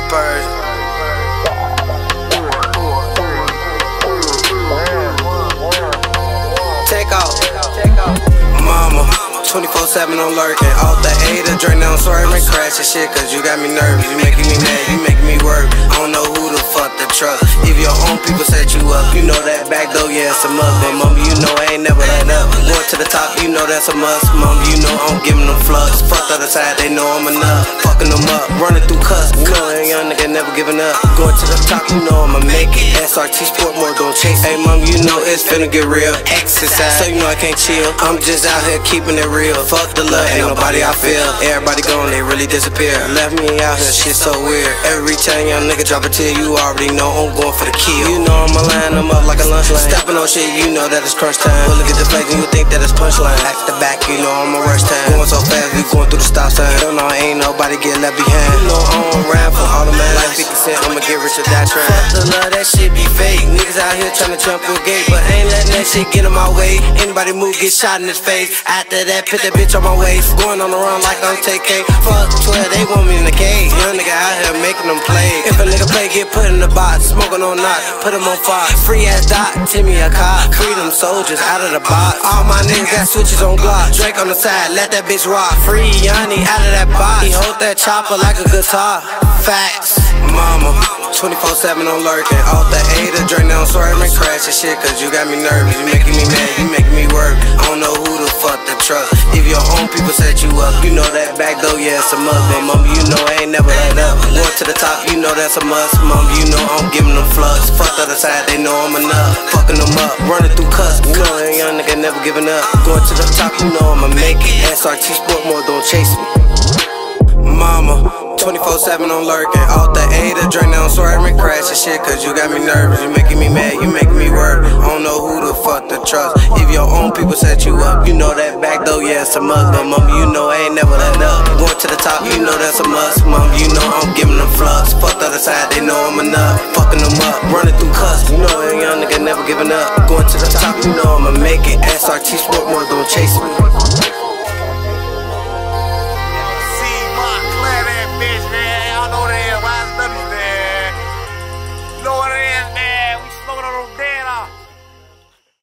Purging. Take off. Mama, 24/7 on lurking. Off the 8 to drink down swerving, crashing shit, cause you got me nervous. You making me mad, you making me work. I don't know who the fuck the trust. If your own people set you up, you know that back though, yeah, it's a must. But mama, you know I ain't never let up. Going to the top, you know that's a must. Mama, you know I'm giving them flux. Fuck the other side, they know I'm enough. Fucking them up, running through cuss. You know that young nigga never giving up. Going to the top, you know I'ma make it. SRT Sport Mode, don't chase. Hey mama, you know it's finna get real. Exercise, so you know I can't chill. I'm just out here keeping it real. Fuck the love, ain't nobody I feel. Everybody gone, they really disappear. Left me out here, shit so weird. Every time young nigga drop a tear, you already know I'm going for the kill. You know I'ma line them up like a lunch line. Stepping on shit, you know that it's crunch time. But look at the flag and you think that it's punchline. Back to back, you know I'm a rush time. Going so fast, we going through the stop sign. Don't know, ain't nobody get left behind. You know I don't ride for all the man. Like 50 cent, I'ma get rich or die trying. Fuck the love, that shit be fake. Niggas out here trying to jump through a gate, but ain't letting that shit get in my way. Anybody move, get shot in his face. After that, put that bitch on my waist. Going on the run like I'm TK. Fuck 12, they want me in the cage. Young nigga out here making them play. If a nigga play, get put in the box. Smoking on knot, put him on fire. Free ass dot, Timmy a cop. Freedom soldiers out of the box. All my niggas got switches on Glock. Drake on the side, let that bitch rock. Free Yardie out of that box. He hold that chopper like a guitar. Facts. Mama, 24/7 on lurking. Off the 8 to drink down swerving, crashing shit, cause you got me nervous. You making me mad, you making me work. I don't know who the fuck to trust. If your own people set you up, you know that back though, yeah, it's a must. But mama, you know I ain't never let up. Going to the top, you know that's a must. Mama, you know I'm giving them flux. Fuck the other side, they know I'm enough. Fucking them up, running through cuss. You know that young nigga never giving up. Going to the top, you know I'ma make it. SRT Sport Mode, don't chase me. Mama, 24/7 on lurking. Off the 8 to drink down swerving, crashing shit, cause you got me nervous. You making me mad, you making me work. I don't know who the fuck to trust. If your own people set you up, you know that back though, yeah, it's a must. But mama, you know I ain't never let up. Going to the top, you know that's a must. Mama, you know I'm giving them flux. Fuck the other side, they know I'm enough. Fucking them up, running through cuss. You know a young nigga never giving up. Going to the top, you know I'ma make it. SRT Sport Mode, don't chase me.